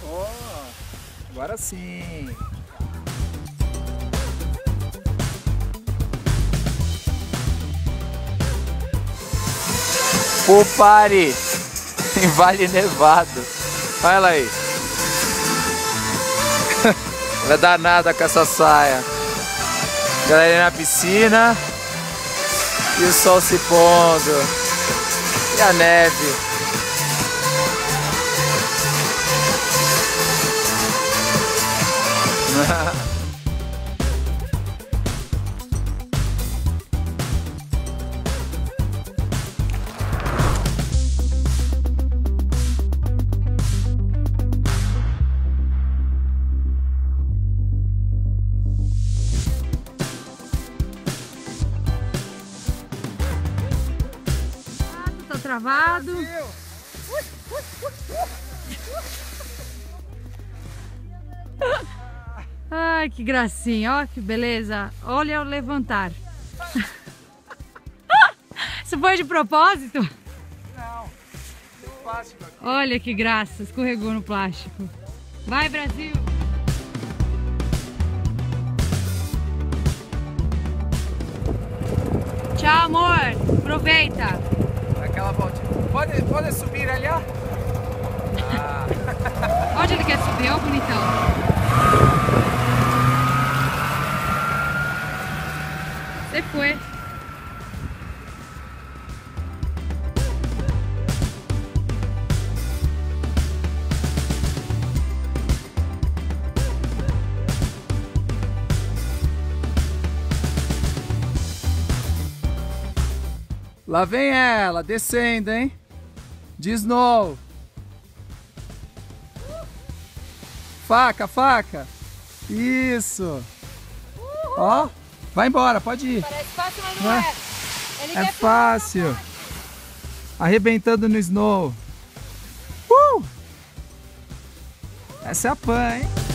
Ó, agora sim. Pool Party em Vale Nevado. Olha ela aí. Ela é danada com essa saia. Galera na piscina. E o sol se pondo. E a neve. Tá travado. Ai, que gracinha, ó, que beleza. Olha eu levantar. Isso foi de propósito? Não, tem plástico aqui. Olha que graça, escorregou no plástico. Vai, Brasil! Tchau, amor. Aproveita. Aquela voltinha. Pode subir ali, ó. Ah. Onde ele quer subir, ó, bonitão. Você foi. Lá vem ela, descendo, hein? De snow. Faca, faca. Isso. Ó, vai embora, pode ir. Parece fácil, mas não é. Ele É quer fácil. Arrebentando no snow. Essa é a Pan, hein?